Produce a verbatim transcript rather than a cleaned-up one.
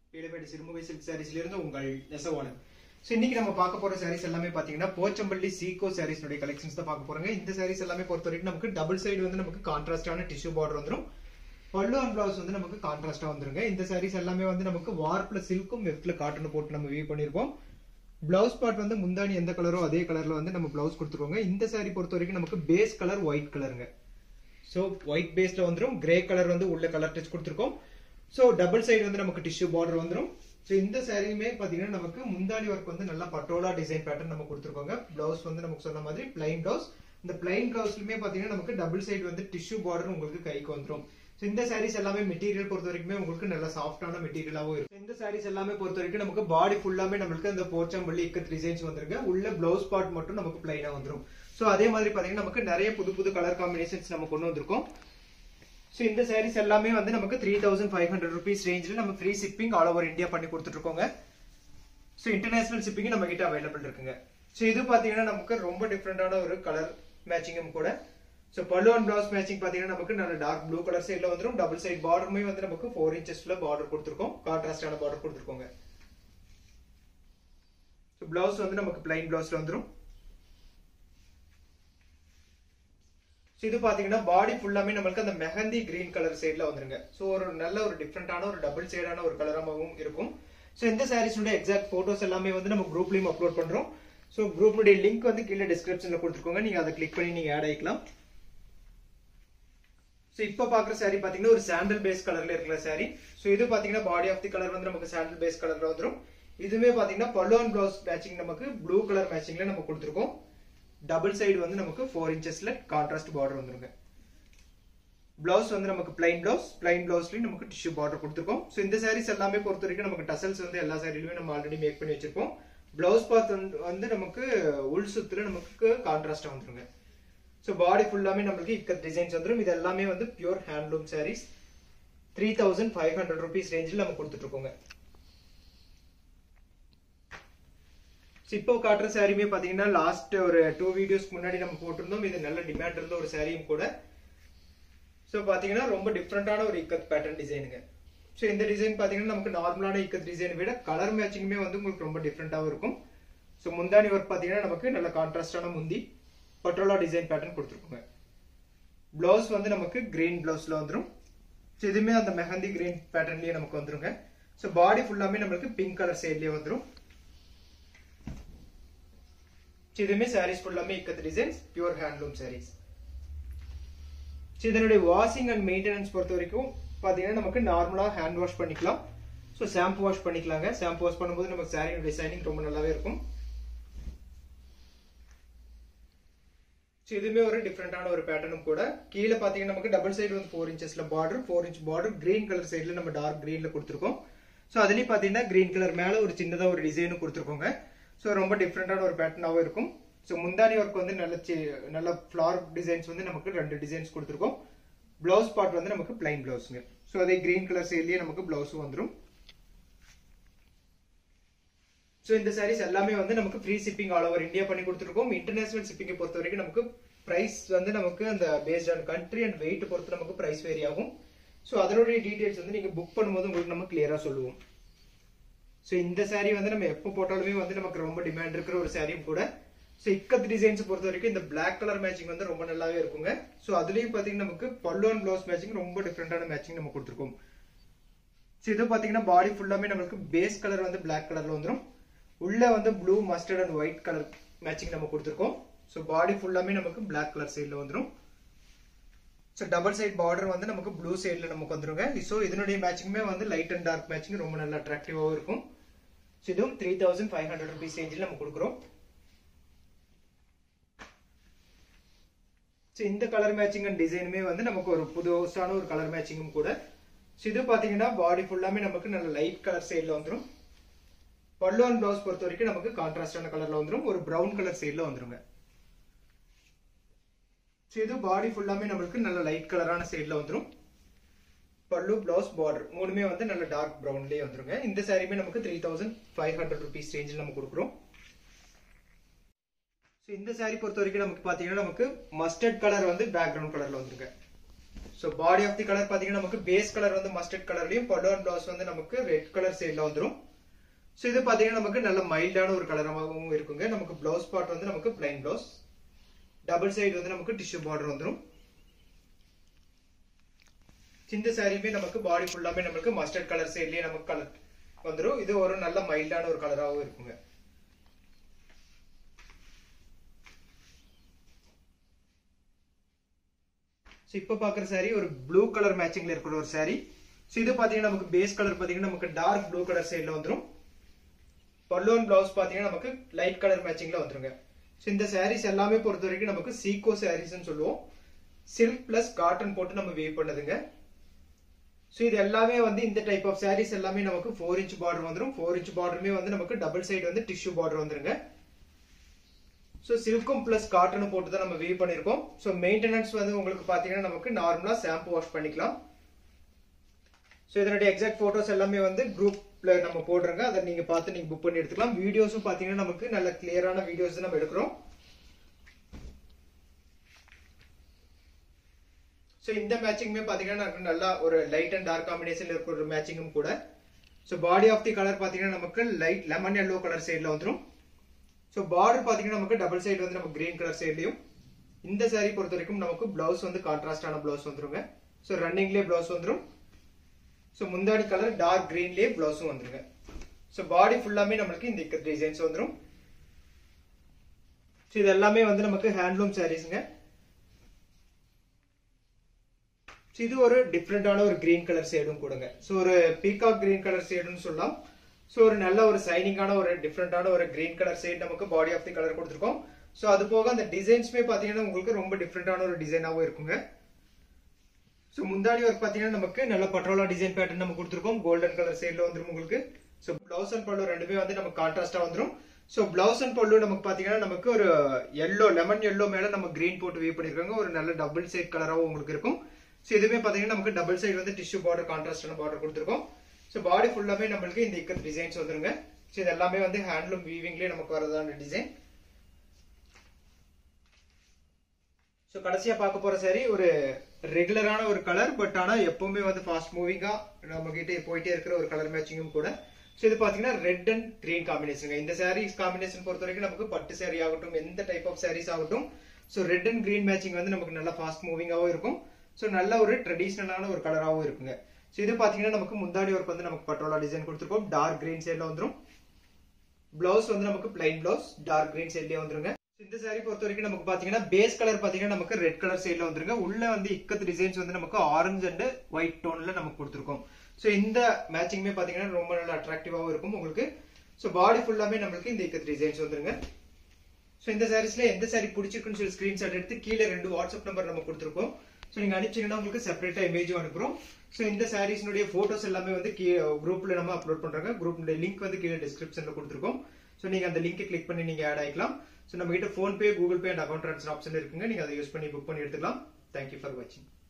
Peelamedu Sirumugai silk sarees la irundhu ungal nesavan. So இன்னைக்கு நம்ம பார்க்க போற sarees எல்லாமே பாத்தீங்கன்னா Pochampally SICO sarees உடைய collections தான் பார்க்க போறோங்க. இந்த sarees எல்லாமே பொறுத்தவரைக்கும் நமக்கு double side வந்து நமக்கு கான்ட்ராஸ்டான tissue border வந்துரும். Pallu and blouse வந்து நமக்கு கான்ட்ராஸ்டா வந்துருங்க. இந்த sarees எல்லாமே வந்து நமக்கு warpல silkum weftல cotton போட்டு நம்ம weave பண்ணிருப்போம். Blouse part வந்து முந்தானி எந்த கலரோ அதே கலர்ல வந்து நம்ம blouse கொடுத்துருவோங்க. இந்த saree பொறுத்தவரைக்கும் நமக்கு base color white கலருங்க. So white baseல வந்துரும். Grey color வந்து உள்ள color touch கொடுத்துருக்கோம். So double side வந்து நமக்கு tissue border வந்துரும். So இந்த சாரியுமே பாத்தீங்கன்னா நமக்கு முந்தானி வர்க் வந்து நல்ல பட்டோலா டிசைன் பேட்டர்ன் நம்ம கொடுத்திருக்கோங்க. Blouse வந்து நமக்கு சொன்ன மாதிரி plain blouse. இந்த plain blouse-லயே பாத்தீங்கன்னா நமக்கு double side வந்து tissue border உங்களுக்கு கைக்கு வந்துரும். So இந்த sarees எல்லாமே மெட்டீரியல் பொறுத்தவரைக்கும் உங்களுக்கு நல்ல சாஃப்ட்டான மெட்டீரியலாவும் இருக்கும். இந்த sarees எல்லாமே பொறுத்தவரைக்கும் நமக்கு பாடி ஃபுல்லாமே நமக்கு அந்த போச்சம்பள்ளி இக்கட் டிசைன்ஸ் வந்துருங்க. உள்ள blouse part மட்டும் நமக்கு plain-ஆ வந்துரும். So அதே மாதிரி பாத்தீங்கன்னா நமக்கு நிறைய புது புது கலர் காம்பினேஷன்ஸ் நம்ம கொண்டு வந்திருக்கோம். So இந்த sarees எல்லாமே வந்து நமக்கு three thousand five hundred rupees range ல நம்ம free shipping all over India பண்ணி கொடுத்துட்டு இருக்கோங்க. So international shipping நம்ம கிட்ட அவேலபிள் இருக்குங்க. So இது பாத்தீங்கன்னா நமக்கு ரொம்ப டிஃபரண்டான ஒரு கலர் மேட்சிங்கும் கூட. So Pallu and blouse matching பாத்தீங்கன்னா நமக்கு நல்ல டார்க் ப்ளூ கலர் சைடுல வந்துரும். டபுள் சைடு பார்டருமே வந்து நமக்கு four inchesல பார்டர் கொடுத்திருக்கோம். கான்ட்ராஸ்டான பார்டர் கொடுத்திருக்கோங்க. So blouse வந்து நமக்கு plain blouseல வந்துரும். So இது பாத்தீங்கன்னா பாடி ஃபுல்லாமே நமக்கு அந்த மெஹந்தி கிரீன் கலர் சைடுல வந்துருங்க. சோ ஒரு நல்ல ஒரு டிஃபரண்டான ஒரு டபுள் சைடான ஒரு கலராகவும் இருக்கும். சோ இந்த sarees உடைய எக்ஸாக்ட் போட்டோஸ் எல்லாமே வந்து நம்ம குரூப்லயும் அப்லோட் பண்றோம். சோ குரூப்னுடைய லிங்க் வந்து கீழ டிஸ்கிரிப்ஷன்ல கொடுத்துருக்கோங்க. நீங்க அதை கிளிக் பண்ணி நீங்க ஆட் ஆயிக்கலாம். சோ இப்போ பாக்குற saree பாத்தீங்கன்னா ஒரு சாண்டல் பேஸ் கலர்ல இருக்கிற saree. சோ இது பாத்தீங்கன்னா பாடி ஆஃப் தி கலர் வந்து நமக்கு சாண்டல் பேஸ் கலர்ல வந்துரும். இதுமே பாத்தீங்கன்னா Pallu and blouse மேட்சிங் நமக்கு ப்ளூ கலர் மேட்சிங்ல நம்ம கொடுத்திருக்கோம். டபுள் சைடு வந்து நமக்கு four inchesல கான்ட்ராஸ்ட் பார்டர் வந்துருங்க. Blouse வந்து நமக்கு plain blouse, plain blouseலயும் நமக்கு tissue border கொடுத்திருக்கோம். சோ இந்த sarees எல்லாமே பொறுத்தவரைக்கும் நமக்கு டசல்ஸ் வந்து எல்லா சாரிலயுமே நம்ம ஆல்ரெடி மேக் பண்ணி வச்சிருப்போம். Blouse part வந்து நமக்கு உள் சுத்துல நமக்கு கான்ட்ராஸ்டா வந்துருங்க. சோ பாடி ஃபுல்லாமே நமக்கு இக்கட் டிசைன்ஸ் வந்துரும். இது எல்லாமே வந்து pure handloom sarees. three thousand five hundred rupees ரேஞ்சில நம்ம கொடுத்துட்டு இருக்கோங்க. இப்போ காட்டுற சாரியுமே பாத்தீங்கன்னா லாஸ்ட் ஒரு டூ வீடியோஸ்க்கு முன்னாடி நம்ம போட்டிருந்தோம். இது நல்ல டிமாண்ட் இருந்த ஒரு சாரியும் கூட. சோ பாத்தீங்கன்னா ரொம்ப டிஃபரெண்டான ஒரு இக்கத் பேட்டர்ன் டிசைனுங்க. சோ இந்த டிசைன் பாத்தீங்கன்னா நமக்கு நார்மலான இக்கத் டிசைனை விட கலர் மேட்சிங்குமே வந்து உங்களுக்கு ரொம்ப டிஃபரெண்டாவும் இருக்கும். சோ முந்தானி ஒர்க் பாத்தீங்கன்னா நமக்கு நல்ல கான்ட்ராஸ்டான முந்தி பட்டோலா டிசைன் பேட்டர்ன் கொடுத்துருக்கோங்க. பிளவுஸ் வந்து நமக்கு கிரீன் பிளவுஸ்ல வந்துரும். சோ இதுமே அந்த மெஹந்தி கிரீன் பேட்டர்ன்லயே நமக்கு வந்துருங்க. சோ பாடி ஃபுல்லாமே நமக்கு பிங்க் கலர் சைட்லயே வந்துரும். இதுமே sarees ஃபுல்லாமே ikat designs pure handloom sarees. இதனுடைய வாஷிங் அண்ட் மெயின்டெனன்ஸ் பொறுத்த வரைக்கும் பாத்தீங்கன்னா நமக்கு நார்மலா ஹேண்ட் வாஷ் பண்ணிக்கலாம். சோ ஷாம்பு வாஷ் பண்ணிக்கலாங்க. ஷாம்பு வாஷ் பண்ணும்போது நமக்கு சாரியோட டிசைனிங் ரொம்ப நல்லாவே இருக்கும். இதுமே ஒரு டிஃபரெண்டான ஒரு பேட்டர்னும் கூட. கீழே பாத்தீங்கன்னா நமக்கு டபுள் சைடு வந்து four inchesல border, four inch border green colour சைடுல நம்ம டார்க் கிரீன்ல கொடுத்திருக்கோம். சோ அதுலயும் பாத்தீங்கன்னா கிரீன் கலர் மேல ஒரு சின்னதா ஒரு டிசைனும் கொடுத்திருக்கோங்க. சோ ரொம்ப டிஃபரெண்டான ஒரு பேட்டர்னாவும் இருக்கும். சோ முந்தானி ஒர்க் வந்து நல்ல நல்ல ஃபிளவர் டிசைன்ஸ் வந்து நமக்கு ரெண்டு டிசைன்ஸ் கொடுத்திருக்கோம். பிளவுஸ் பார்ட் வந்து நமக்கு plain பிளவுஸ்ங்க. சோ அதே கிரீன் கலர் சைடுலயே நமக்கு பிளவுஸும் வந்துரும். சோ இந்த sarees எல்லாமே வந்து நமக்கு free shipping all over India பண்ணி கொடுத்துருக்கோம். இன்டர்நேஷனல் ஷிப்பிங்கை பொறுத்த வரைக்கும் நமக்கு பிரைஸ் வந்து நமக்கு அந்த based on country and weight பொறுத்து நமக்கு பிரைஸ் வேரி ஆகும். சோ அதனுடைய டீடைல்ஸ் வந்து நீங்க புக் பண்ணும்போது உங்களுக்கு நம்ம கிளியரா சொல்லுவோம். சோ இந்த saree வந்து நம்ம எப்போ போட்டாலுமே வந்து நமக்கு ரொம்ப டிமாண்ட் இருக்கிற ஒரு சாரியும் கூட. சோ இக்கத் டிசைன்ஸ் பொறுத்த வரைக்கும் இந்த பிளாக் கலர் மேட்சிங் வந்து ரொம்ப நல்லாவே இருக்குங்க. சோ அதுலயும் பாத்தீங்கன்னா நமக்கு Pallu and blouse மேட்சிங் ரொம்ப டிஃபரெண்டான மேட்சிங் நம்ம கொடுத்திருக்கோம். சோ இது பாத்தீங்கன்னா பாடி ஃபுல்லாமே நமக்கு பேஸ் கலர் வந்து பிளாக் கலர்ல வந்துரும். உள்ள வந்து blue mustard and white colour matching நம்ம கொடுத்திருக்கோம். சோ பாடி ஃபுல்லாமே நமக்கு பிளாக் கலர் சைடுல வந்துரும். சோ டபுள் சைடு பார்டர் வந்து நமக்கு ப்ளூ சைடுல நமக்கு வந்துருங்க. சோ இதனுடைய மேட்சிங்குமே வந்து லைட் அண்ட் டார்க் மேட்சிங் ரொம்ப நல்ல அட்ராக்டிவாவும் இருக்கும். சோ இதுவும் three thousand five hundred rupees ரேஞ்சில நம்ம கொடுக்கிறோம். சோ இந்த கலர் மேட்சிங் அண்ட் டிசைனுமே வந்து நமக்கு ஒரு புதுசான ஒரு கலர் மேட்சிங்கும் கூட. சோ இது பாத்தீங்கன்னா பாடி ஃபுல்லாமே நமக்கு நல்ல லைட் கலர் சைடுல வந்துரும். Pallu and blouse பொறுத்த வரைக்கும் நமக்கு கான்ட்ராஸ்டான கலர்ல வந்துரும். ஒரு பிரவுன் கலர் சைடுல வந்துருங்க. சோ இது பாடி ஃபுல்லாமே நமக்கு நல்ல லைட் கலரான சைடுல வந்துரும். Pallu blouse border மூணுமே வந்து நல்ல டார்க் பிரவுன்லயே வந்துருங்க. இந்த சாரியுமே நமக்கு three thousand five hundred rupees ரேஞ்சில நம்ம கொடுக்கிறோம். சோ இந்த சாரி பொறுத்த வரைக்கும் நமக்கு பாத்தீங்கன்னா நமக்கு மஸ்டர்ட் கலர் வந்து பேக்ரவுண்ட் கலர்ல வந்துருங்க. So body of the color பாத்தீங்கன்னா நமக்கு base color வந்து mustard colorலயும் pallu and blouse வந்து நமக்கு red color shadeல வந்துரும். So இது பாத்தீங்கன்னா நமக்கு நல்ல மைல்டான ஒரு கலராகவும் இருக்குங்க. நமக்கு blouse part வந்து நமக்கு plain blouse. Double side வந்து நமக்கு tissue border வந்துரும். இந்த சாரியுமே நமக்கு பாடி ஃபுல்லாமே நமக்கு mustard color shadeலயே நமக்கு கலர் வந்துரும். இது ஒரு நல்ல மைல்டான ஒரு கலராகவும் இருக்குங்க. So இப்போ பார்க்குற saree ஒரு blue color matchingல இருக்கிற ஒரு saree. So இது பாத்தீங்கன்னா நமக்கு base color பாத்தீங்கன்னா நமக்கு dark blue color shadeல வந்துரும். Pallu and blouse பாத்தீங்கன்னா நமக்கு light color matchingல வந்துருங்க. So இந்த sarees எல்லாமே பொறுத்தவரைக்கும் நமக்கு SICO sarees னு சொல்லுவோம். Silk plus cotton போட்டு நம்ம weave பண்ணதுங்க. So இது எல்லாமே வந்து இந்த type of sarees எல்லாமே நமக்கு four inch border வந்துரும். four inch borderமே வந்து நமக்கு double side வந்து tissue border வந்துருங்க. So silkum plus cotton போட்டு தான் நம்ம weave பண்ணிருக்கோம். So maintenance வந்து உங்களுக்கு பாத்தீங்கன்னா நமக்கு நார்மலா shampoo wash பண்ணிக்கலாம். So இதனுடைய exact photos எல்லாமே வந்து groupல நம்ம போடுறோங்க. அத நீங்க பார்த்து நீங்க book பண்ணி எடுத்துக்கலாம். வீடியோஸும் பாத்தீங்கன்னா நமக்கு நல்ல கிளியரான வீடியோஸ் நம்ம எடுக்கிறோம். So இந்த மேட்சிங்மே பாத்தீங்கன்னா நல்ல ஒரு light and dark combinationல இருக்கிற ஒரு மேட்சிங்கும் கூட. So body of the color பாத்தீங்கன்னா நமக்கு light lemon yellow color shadeல வந்துரும். So border பாத்தீங்கன்னா நமக்கு double side வந்து நமக்கு green color shadeலயும். இந்த saree பொறுத்தவரைக்கும் நமக்கு blouse வந்து கான்ட்ராஸ்டான blouse வந்துருங்க. So runningலயே blouse வந்துரும். So முந்தாடி color dark greenலயே blouse வந்துருங்க. So body ஃபுல்லாமே நமக்கு இந்த இக்கட் டிசைன்ஸ் வந்துரும். So இது எல்லாமே வந்து நமக்கு handloom sareesங்க. So இது ஒரு டிஃபரண்டான ஒரு green color ஷேடும் கூடங்க. So ஒரு peacock green color ஷேடுன்னு சொல்லலாம். So ஒரு நல்ல ஒரு சைனிங்கான ஒரு டிஃபரண்டான ஒரு green color shade நமக்கு body of the color கொடுத்திருக்கோம். So அது போக அந்த டிசைன்ஸ்மே பாத்தீங்கன்னா உங்களுக்கு ரொம்ப டிஃபரண்டான ஒரு டிசைனாவும் இருக்குங்க. So முந்தாடி வர்க் பாத்தீங்கன்னா நமக்கு நல்ல பட்டோலா டிசைன் பேட்டர்ன் நம்ம கொடுத்திருக்கோம். கோல்டன் கலர் ஷேட்ல வந்துரும் உங்களுக்கு. So blouse and pallu ரெண்டுமே வந்து நமக்கு கான்ட்ராஸ்டா வந்துரும். So blouse and pallu நமக்கு பாத்தீங்கன்னா நமக்கு ஒரு yellow lemon yellow மேல நம்ம green போட்டு weave பண்ணிருக்காங்க. ஒரு நல்ல டபுள் சைடு கலராவும் உங்களுக்கு இருக்கும். So இதுமே பாத்தீங்கன்னா நமக்கு டபுள் சைடு வந்து டிஷ்யூ border கான்ட்ராஸ்டான border கொடுத்திருக்கோம். So body ஃபுல்லாமே நமக்கு இந்த இக்கட் டிசைன்ஸ் வந்துருங்க. So இது எல்லாமே வந்து handloom weavingலயே நமக்கு வரதான டிசைன். So கடைசியா பார்க்க போற saree ஒரு ரெகுலரான ஒரு கலர் பட் ஆனா எப்பவுமே வந்து ஃபாஸ்ட் மூவிங்கா நம்ம கிட்ட போயிட்டே இருக்கிற ஒரு கலர் மேட்சிங்கும் கூட. So இது பாத்தீங்கன்னா ரெட் அண்ட் கிரீன் காம்பினேஷன். இந்த sarees காம்பினேஷன் பொறுத்த வரைக்கும் நமக்கு பட்டு saree ஆகட்டும் எந்த டைப் ஆஃப் sarees ஆகட்டும் so red and green matching வந்து நமக்கு நல்ல ஃபாஸ்ட் மூவிங்காவும் இருக்கும். So நல்ல ஒரு ட்ரெடிஷனலான ஒரு கலராவும் இருக்குங்க. So இது பாத்தீங்கன்னா நமக்கு முந்தாடி வர்க் வந்து நமக்கு பட்டோலா டிசைன் கொடுத்திருக்கோம். டார்க் கிரீன் ஷேட்ல வந்துரும். பிளவுஸ் வந்து நமக்கு plain blouse டார்க் கிரீன் ஷேட்லயே வந்துருங்க. இந்த saree பொறுத்த வரைக்கும் நமக்கு பாத்தீங்கன்னா பேஸ் கலர் பாத்தீங்கன்னா நமக்கு ரெட் கலர் ஷேட்ல வந்துருங்க. உள்ள வந்து இக்கத் டிசைன்ஸ் வந்து நமக்கு ஆரஞ்சு அண்ட் ஒயிட் டோன்ல நமக்கு கொடுத்திருக்கோம். So இந்த மேட்சிங்மே பாத்தீங்கன்னா ரொம்ப நல்ல அட்ராக்டிவாவும் இருக்கும் உங்களுக்கு. So பாடி ஃபுல்லாமே நமக்கு இந்த இக்கத் டிசைன்ஸ் வந்துருங்க. So இந்த sareesல எந்த saree பிடிச்சிருக்குன்னு சொல்லி ஸ்கிரீன்ஷாட் எடுத்து கீழ ரெண்டு வாட்ஸ்அப் நம்பர் நம்ம கொடுத்திருக்கோம். So நீங்க அனுப்பிச்சீங்கன்னா உங்களுக்கு செப்பரேட்டா இமேஜும் அனுப்புறோம். So இந்த sareesனுடைய போட்டோஸ் எல்லாமே வந்து குரூப்ல நம்ம அப்லோட் பண்றாங்க. குரூப்னுடைய லிங்க் வந்து கீழ டிஸ்கிரிப்ஷன்ல கொடுத்திருக்கோம். So நீங்க அந்த லிங்கை கிளிக் பண்ணி நீங்க ஆட் ஆயிக்கலாம். So நம்ம கிட்ட PhonePe, Google Pay and account transfer option இருக்குங்க. நீங்க அதை யூஸ் பண்ணி புக் பண்ணி எடுத்துக்கலாம். Thank you for watching.